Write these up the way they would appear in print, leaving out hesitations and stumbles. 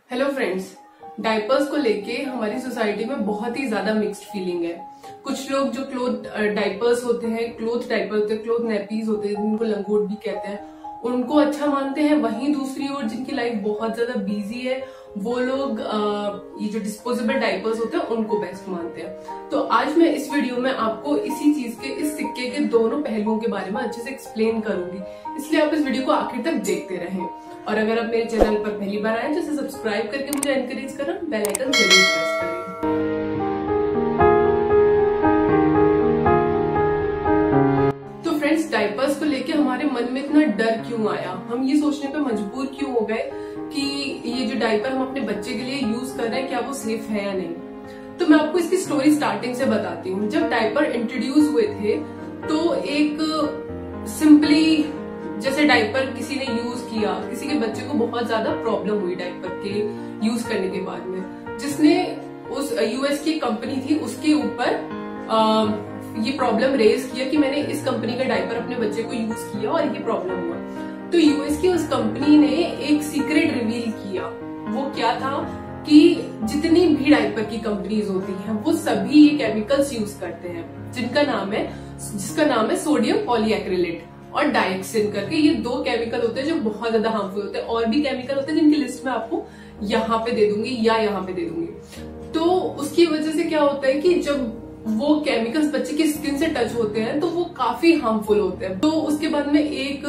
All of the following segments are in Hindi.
हेलो फ्रेंड्स, डायपर्स को लेके हमारी सोसाइटी में बहुत ही ज्यादा मिक्स्ड फीलिंग है। कुछ लोग जो क्लोथ डायपर्स होते हैं, क्लोथ डायपर होते हैं, क्लोथ नैपीज होते हैं, जिनको लंगोट भी कहते हैं, उनको अच्छा मानते हैं। वहीं दूसरी ओर जिनकी लाइफ बहुत ज्यादा बिजी है, वो लोग ये जो डिस्पोजेबल डायपर्स होते हैं उनको बेस्ट मानते हैं। तो आज मैं इस वीडियो में आपको इसी चीज के, इस सिक्के के दोनों पहलुओं के बारे में अच्छे से एक्सप्लेन करूंगी, इसलिए आप इस वीडियो को आखिर तक देखते रहें। और अगर आप मेरे चैनल पर पहली बार आए तो इसे सब्सक्राइब करके मुझे एनकरेज करना, बेल आइकन जरूर प्रेस करें। तो फ्रेंड्स, डायपर्स को लेके हमारे मन में इतना डर क्यों आया? हम ये सोचने पे मजबूर क्यों हो गए कि ये जो डायपर हम अपने बच्चे के लिए यूज कर रहे हैं, क्या वो सेफ है या नहीं? तो मैं आपको इसकी स्टोरी स्टार्टिंग से बताती हूँ। जब डायपर इंट्रोड्यूस हुए थे तो एक सिंपली जैसे डायपर किसी ने यूज किया, किसी के बच्चे को बहुत ज्यादा प्रॉब्लम हुई डायपर के यूज करने के बाद में, जिसने उस यूएस की कंपनी थी उसके ऊपर ये प्रॉब्लम रेज किया कि मैंने इस कंपनी का डायपर अपने बच्चे को यूज किया और ये प्रॉब्लम हुआ। तो यूएस की उस कंपनी ने एक सीक्रेट रिवील किया। वो क्या था कि जितनी भी डायपर की कंपनीज होती हैं वो सभी ये केमिकल्स यूज करते हैं, जिसका नाम है सोडियम पॉलीएक्रिलेट और डाइक्सिन करके। ये दो केमिकल होते हैं जो बहुत ज्यादा हार्मफुल होते हैं। और भी केमिकल होते हैं जिनकी लिस्ट में आपको यहाँ पे दे दूंगी या यहाँ पे दे दूंगी। तो उसकी वजह से क्या होता है कि जब वो केमिकल्स बच्चे की स्किन से टच होते हैं तो वो काफी हार्मफुल होते हैं। तो उसके बाद में एक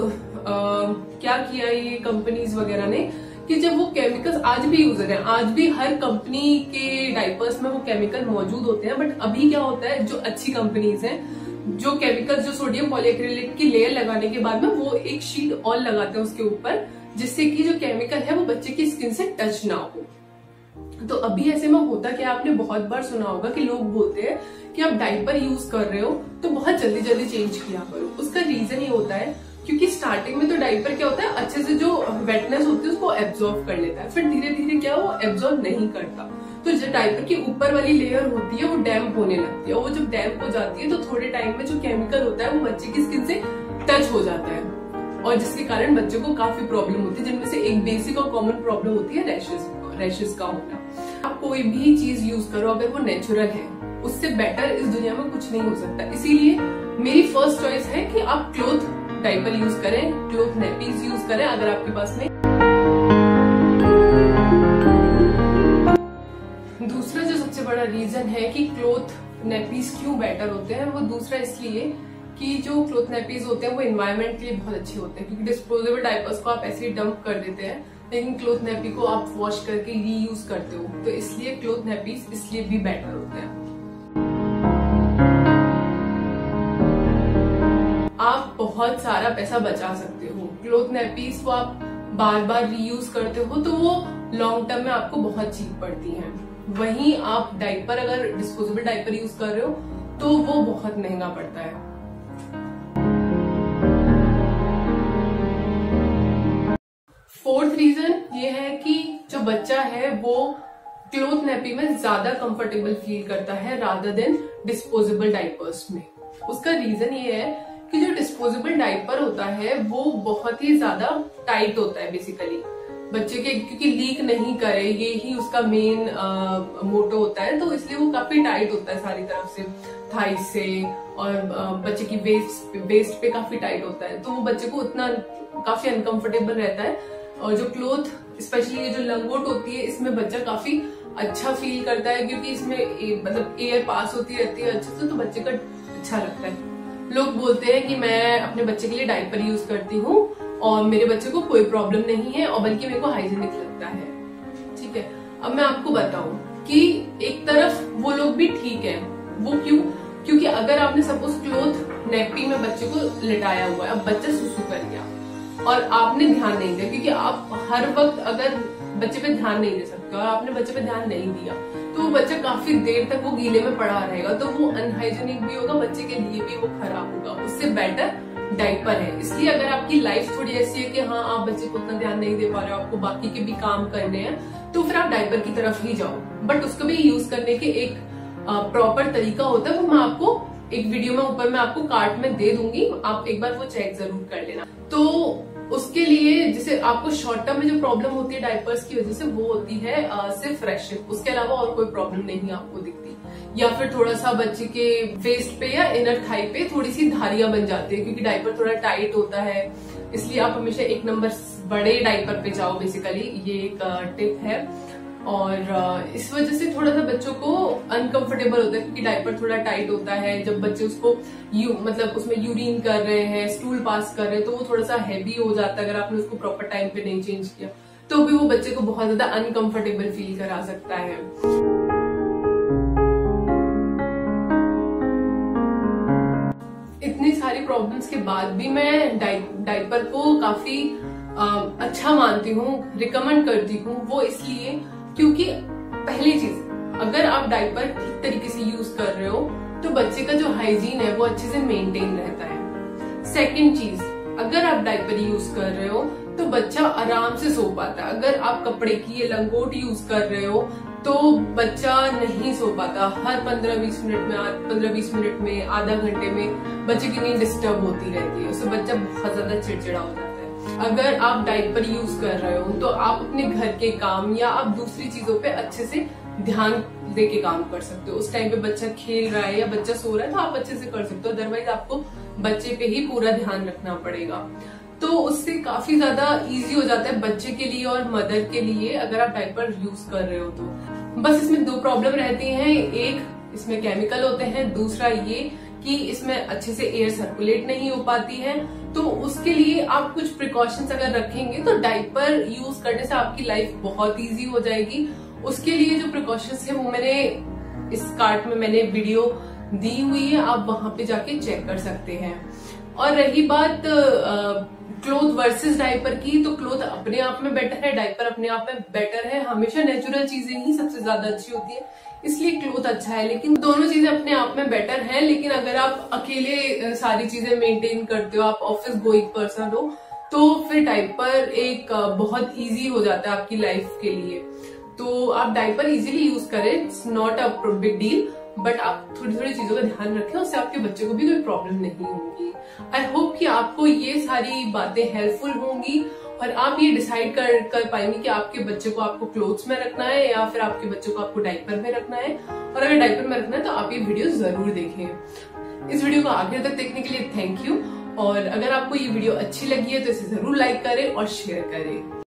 क्या किया ये कंपनीज वगैरह ने कि जब वो केमिकल्स आज भी यूज हैं, आज भी हर कंपनी के डायपर्स में वो केमिकल मौजूद होते हैं, बट अभी क्या होता है, जो अच्छी कंपनीज हैं, जो केमिकल, जो सोडियम पॉलीएक्रिलेट की लेयर लगाने के बाद में वो एक शीट और लगाते हैं उसके ऊपर, जिससे कि जो केमिकल है वो बच्चे की स्किन से टच ना हो। तो अभी ऐसे में होता क्या, आपने बहुत बार सुना होगा कि लोग बोलते हैं कि आप डायपर यूज कर रहे हो तो बहुत जल्दी जल्दी चेंज किया करो। उसका रीजन ये होता है क्योंकि स्टार्टिंग में तो डायपर क्या होता है, अच्छे से जो वेटनेस होती है उसको एब्जॉर्ब कर लेता है, फिर धीरे धीरे क्या वो एब्जॉर्ब नहीं करता। तो जो डायपर की ऊपर वाली लेयर होती है वो डैम्प होने लगती है। वो जब डैम्प हो जाती है तो थोड़े टाइम में जो केमिकल होता है वो बच्चे की स्किन से टच हो जाता है, और जिसके कारण बच्चे को काफी प्रॉब्लम होती है, जिनमें से एक बेसिक और कॉमन प्रॉब्लम होती है रैशेस का होना। आप कोई भी चीज यूज करो अगर वो नेचुरल है, उससे बेटर इस दुनिया में कुछ नहीं हो सकता। इसीलिए मेरी फर्स्ट चॉइस है कि आप क्लोथ डायपर यूज करें, क्लोथ नैपीज यूज करें अगर आपके पास में। दूसरा जो सबसे बड़ा रीजन है कि क्लोथ नैपीज क्यों बेटर होते हैं, वो दूसरा इसलिए कि जो क्लोथ नैपीज होते हैं वो एनवायरनमेंट के लिए बहुत अच्छे होते हैं, क्योंकि डिस्पोजेबल डायपर्स को आप ऐसे ही डंप कर देते हैं, लेकिन क्लोथ नैपी को आप वॉश करके रीयूज करते हो, तो इसलिए क्लोथ नैपीज इसलिए भी बेटर होते हैं। आप बहुत सारा पैसा बचा सकते हो। क्लोथ नैपीज को आप बार बार रीयूज करते हो तो वो लॉन्ग टर्म में आपको बहुत चीप पड़ती हैं। वहीं आप डायपर, अगर डिस्पोजेबल डायपर यूज कर रहे हो तो वो बहुत महंगा पड़ता है। फोर्थ रीजन ये है कि जो बच्चा है वो क्लोथ नैपी में ज्यादा कंफर्टेबल फील करता है रादर देन डिस्पोजेबल डायपर्स में। उसका रीजन ये है कि जो डिस्पोजेबल डायपर होता है वो बहुत ही ज्यादा टाइट होता है बेसिकली बच्चे के, क्योंकि लीक नहीं करे, ये ही उसका मेन मोटो होता है, तो इसलिए वो काफी टाइट होता है सारी तरफ से, थाई से, और बच्चे की वेस्ट पे काफी टाइट होता है, तो वो बच्चे को उतना काफी अनकंफर्टेबल रहता है। और जो क्लोथ, स्पेशली ये जो लंगोट होती है, इसमें बच्चा काफी अच्छा फील करता है, क्योंकि इसमें मतलब एयर पास होती रहती है अच्छे से, तो बच्चे का अच्छा लगता है। लोग बोलते हैं कि मैं अपने बच्चे के लिए डायपर यूज करती हूँ और मेरे बच्चे को कोई प्रॉब्लम नहीं है, और बल्कि मेरे को हाइजीनिक लगता है। ठीक है, अब मैं आपको बताऊं कि एक तरफ वो लोग भी ठीक है। वो क्यों? क्योंकि अगर आपने सपोज क्लोथ नैपी में बच्चे को लिटाया हुआ है, अब बच्चा सुसु कर गया और आपने ध्यान नहीं दिया, क्योंकि आप हर वक्त अगर बच्चे पे ध्यान नहीं दे सकते और आपने बच्चे पे ध्यान नहीं दिया तो वो बच्चा काफी देर तक वो गीले में पड़ा रहेगा, तो वो अनहाइजीनिक भी होगा, बच्चे के लिए भी वो खराब होगा। उससे बेटर डायपर है। इसलिए अगर आपकी लाइफ थोड़ी ऐसी है कि हाँ आप बच्चे को उतना ध्यान नहीं दे पा रहे हो, आपको बाकी के भी काम करने हैं, तो फिर आप डायपर की तरफ ही जाओ। बट उसको भी यूज करने के एक प्रॉपर तरीका होता है, वो मैं आपको एक वीडियो में ऊपर मैं आपको कार्ड में दे दूंगी, आप एक बार वो चेक जरूर कर लेना। तो उसके लिए जैसे आपको शॉर्ट टर्म में जो प्रॉब्लम होती है डायपर्स की वजह से वो होती है सिर्फ रैशेस, उसके अलावा और कोई प्रॉब्लम नहीं आपको दिखती। या फिर थोड़ा सा बच्चे के वेस्ट पे या इनर थाई पे थोड़ी सी धारियां बन जाती है, क्योंकि डायपर थोड़ा टाइट होता है, इसलिए आप हमेशा 1 नंबर बड़े डायपर पे जाओ, बेसिकली ये एक टिप है। और इस वजह से थोड़ा सा बच्चों को अनकंफर्टेबल होता है, क्योंकि डायपर थोड़ा टाइट होता है। जब बच्चे उसको मतलब उसमें यूरिन कर रहे हैं, स्टूल पास कर रहे हैं, तो वो थोड़ा सा हैवी हो जाता है। अगर आपने उसको प्रॉपर टाइम पे नहीं चेंज किया तो भी वो बच्चे को बहुत ज्यादा अनकंफर्टेबल फील करा सकता है। इतनी सारी प्रॉब्लम्स के बाद भी मैं डायपर को काफी अच्छा मानती हूँ, रिकमेंड करती हूँ। वो इसलिए क्योंकि पहली चीज, अगर आप डायपर ठीक तरीके से यूज कर रहे हो तो बच्चे का जो हाइजीन है वो अच्छे से मेंटेन रहता है। सेकंड चीज, अगर आप डायपर यूज कर रहे हो तो बच्चा आराम से सो पाता है। अगर आप कपड़े की ये लंगोट यूज कर रहे हो तो बच्चा नहीं सो पाता। हर 15-20 मिनट में आधा घंटे में बच्चे की नींद डिस्टर्ब होती रहती है, उससे बच्चा बहुत ज्यादा चिड़चिड़ा हो जाता है। अगर आप डायपर यूज कर रहे हो तो आप अपने घर के काम या आप दूसरी चीजों पे अच्छे से ध्यान देके काम कर सकते हो। उस टाइम पे बच्चा खेल रहा है या बच्चा सो रहा है तो आप अच्छे से कर सकते हो, अदरवाइज आपको बच्चे पे ही पूरा ध्यान रखना पड़ेगा। तो उससे काफी ज्यादा इजी हो जाता है बच्चे के लिए और मदर के लिए, अगर आप डायपर यूज कर रहे हो तो। बस इसमें 2 प्रॉब्लम रहती हैं, एक इसमें केमिकल होते हैं, दूसरा ये कि इसमें अच्छे से एयर सर्कुलेट नहीं हो पाती है। तो उसके लिए आप कुछ प्रिकॉशंस अगर रखेंगे तो डायपर यूज करने से आपकी लाइफ बहुत इजी हो जाएगी। उसके लिए जो प्रिकॉशंस है वो मैंने इस कार्ड में मैंने वीडियो दी हुई है, आप वहां पे जाके चेक कर सकते हैं। और रही बात क्लोथ वर्सेस डायपर की, तो क्लोथ अपने आप में बेटर है, डायपर अपने आप में बेटर है। हमेशा नेचुरल चीजें ही सबसे ज्यादा अच्छी होती है, इसलिए क्लोथ अच्छा है। लेकिन दोनों चीजें अपने आप में बेटर हैं। लेकिन अगर आप अकेले सारी चीजें मेंटेन करते हो, आप ऑफिस गोइंग पर्सन हो, तो फिर डायपर एक बहुत इजी हो जाता है आपकी लाइफ के लिए। तो आप डायपर इजीली यूज करें, it's not a big deal, but आप थोड़ी थोड़ी चीजों का ध्यान रखें, उससे आपके बच्चे को भी कोई प्रॉब्लम नहीं होगी। आई होप कि आपको ये सारी बातें हेल्पफुल होंगी और आप ये डिसाइड कर पाएंगे कि आपके बच्चे को आपको क्लोथ्स में रखना है या फिर आपके बच्चे को आपको डायपर में रखना है। और अगर डायपर में रखना है तो आप ये वीडियो जरूर देखें। इस वीडियो को आखिर तक देखने के लिए थैंक यू। और अगर आपको ये वीडियो अच्छी लगी है तो इसे जरूर लाइक करें और शेयर करें।